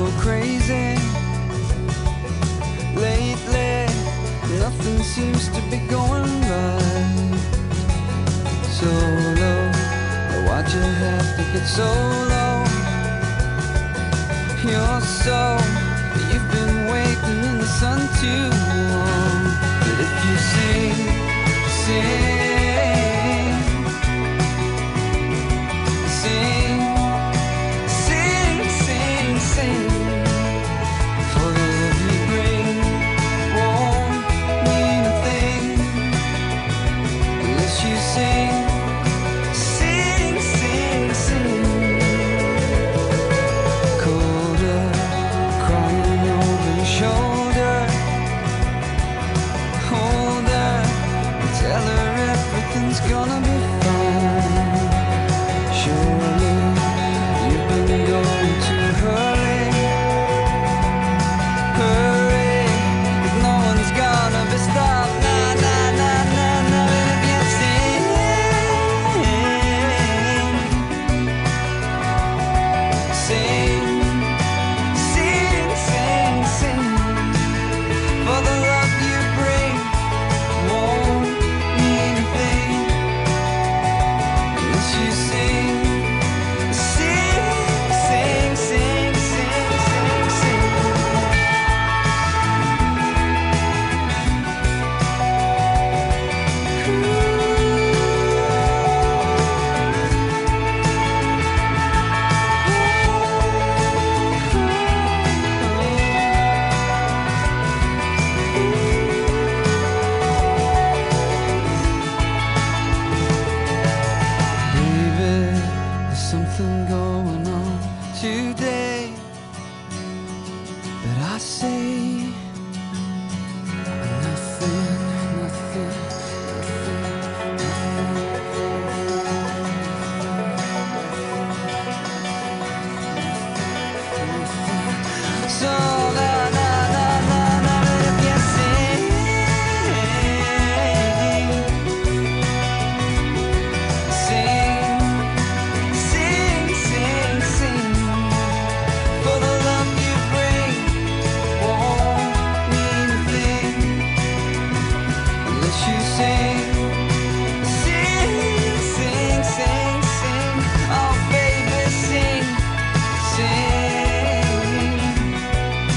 so crazy. Lately, nothing seems to be going right. So low, why'd you have to get so low? You're so, you've been waiting in the sun too long. But if you sing, sing, sing, sing, sing, sing, for the love you bring won't mean a thing unless you sing, sing, sing, sing. Colder, crying over your shoulder. Hold her, tell her everything's gonna be fine. Surely you've been going too hurry, hurry. If no one's gonna be stopped, nah, nah, nah, nah, nah. If you sing, sing, sing, sing, sing, for the love you bring won't mean a thing unless you sing, sing, sing, sing, sing, sing, sing. Baby, there's something going on today, but I say nothing, nothing, nothing. So na na na na na, if you sing, sing, sing, sing, sing, for the love you bring won't mean a thing unless you sing, sing, sing, sing, sing. Oh baby, sing, sing,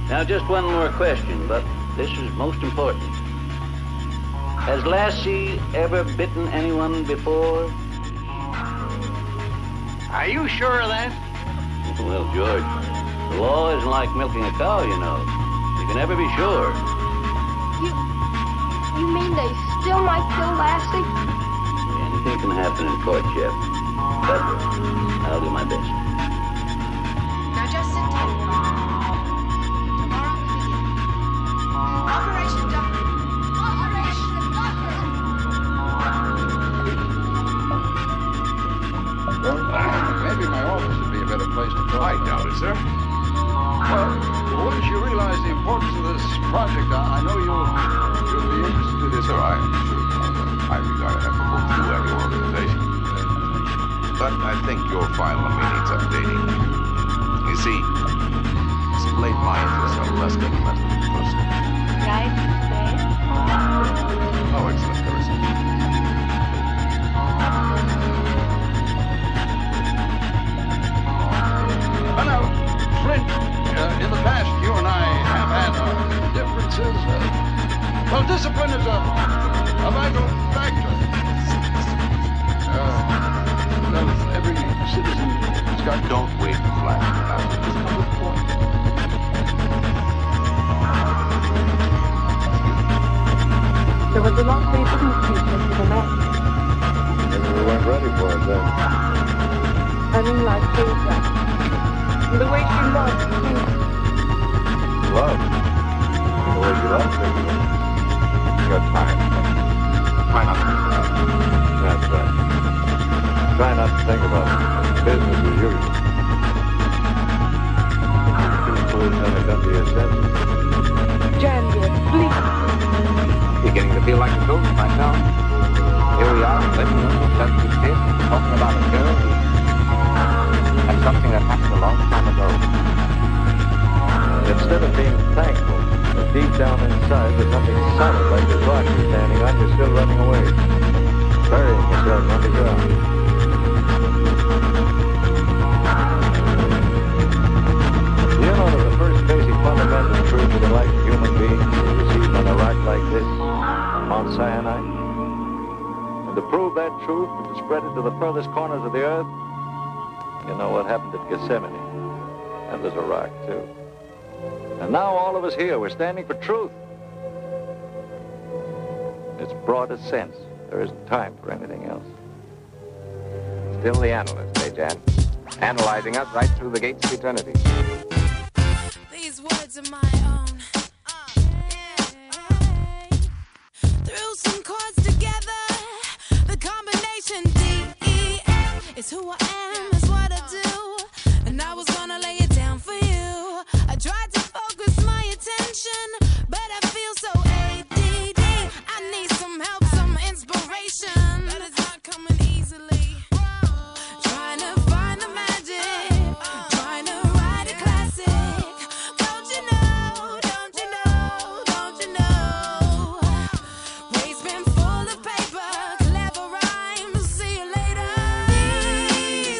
Now, just one more question, but this is most important. Has Lassie ever bitten anyone before? Are you sure of that? Well, George, the law isn't like milking a cow, you know. You can never be sure. You mean they still might kill Lassie? Anything can happen in court, Jeff. But I'll do my best. Now just sit tight. Tomorrow we begin. Operation Doctor. Operation Doctor. Maybe my office would be a better place to talk. I doubt it, sir. Well, once you realize the importance of this project, I know you'll be interested in it. Sir, I'm sure I regard it as a whole through every organization. But I think your file on me needs updating. You see, as of late, my interests are less fundamentally personal. Right? Oh, excellent, Clarissa. Oh, now, Flint, in the past, you and I have had differences. Well, discipline is a vital factor. Every citizen has got... Don't wait for flash. This is a good point. There was a long wait for these people to the next. Maybe we weren't ready for it then. I didn't like Teresa. The way she loved me. Love? The way you love me. You're tired. Try not to think about it. That's right. Try not to think about it. Business as usual. Two fools never come to your senses. Jan, dear, please. Beginning to feel like a ghost myself. Here we are, living in a sensitive state, talking about a girl who had something that happened a long time ago. Instead of being thankful, deep down inside, there's something solid like the rock you're standing on, you're still running away. Burying yourself underground. You know that the first basic fundamental truth of the life of human beings is received on a rock like this, Mount Sinai. And to prove that truth and to spread it to the furthest corners of the earth, you know what happened at Gethsemane. And there's a rock, too. And now all of us here, we're standing for truth. Its broadest sense. There isn't time for anything else. Still the analyst, eh, Jan? Analyzing us right through the gates of eternity. These words are my own. Threw some chords together. The combination D-E-F is who I am, is what I do. And I was gonna lay it down for you. I tried to focus my attention, but I feel so ADD. I need some help, some inspiration, but it's not coming easily. Trying to find the magic, trying to write a classic. Don't you know, don't you know, don't you know? Waste bin full of paper, clever rhymes, see you later. These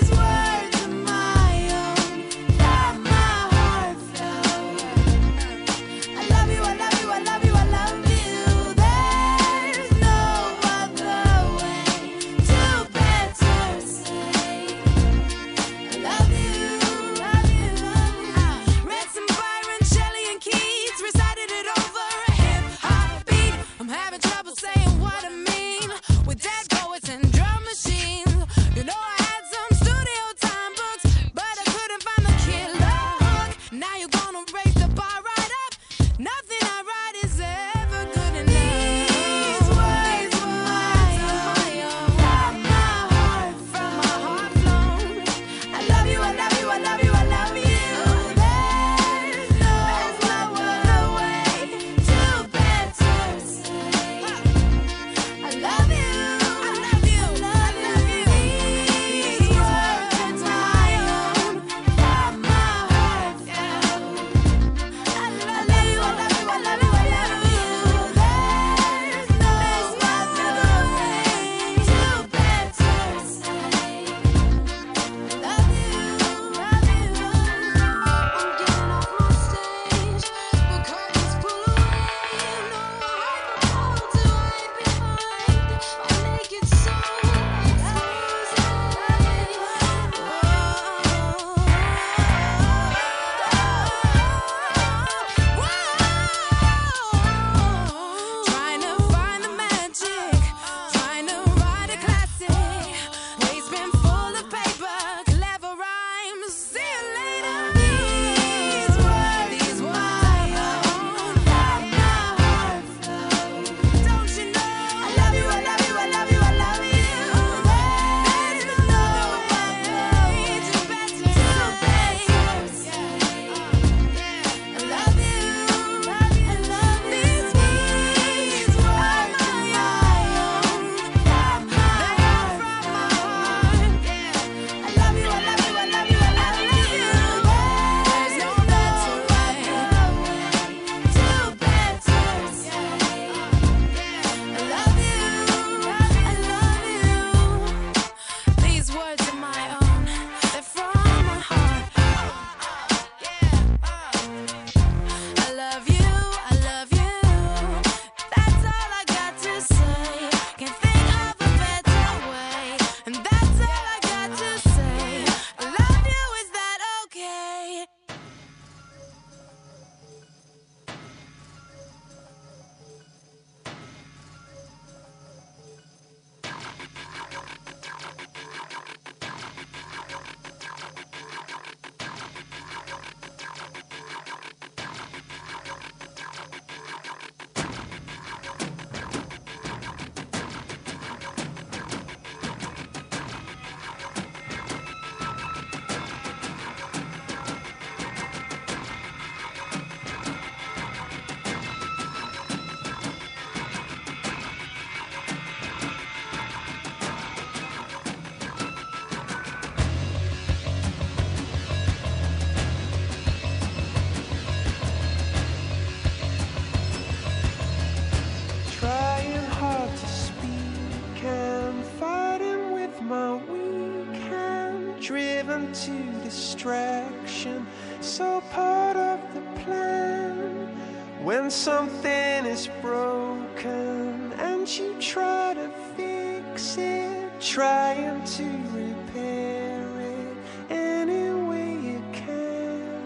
function, so part of the plan. When something is broken and you try to fix it, trying to repair it any way you can.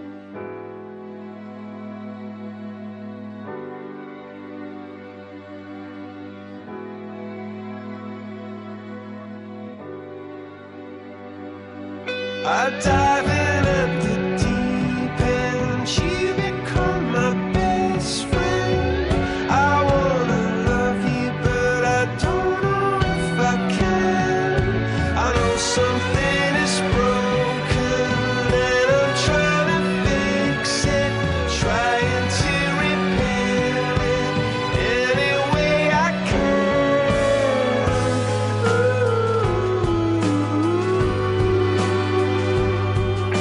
I dive in at the deep end, you become my best friend. I wanna love you, but I don't know if I can. I know something is broken and I'm trying to fix it, trying to repair it any way I can.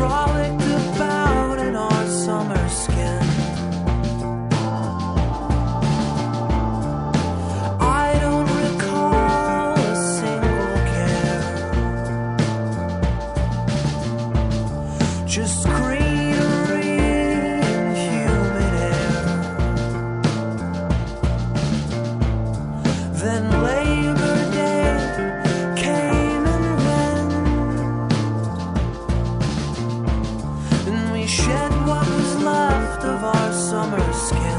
frolicked about in our summer skin. I don't recall a single care, just greenery and humid air. Then Labor Day came and went, and we shed what was left of our summer skin.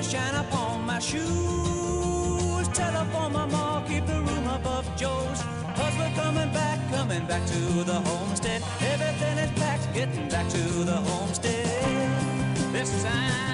shine upon my shoes. Telephone my ma, keep the room above Joe's. 'Cause we're coming back to the homestead. Everything is packed, getting back to the homestead. This time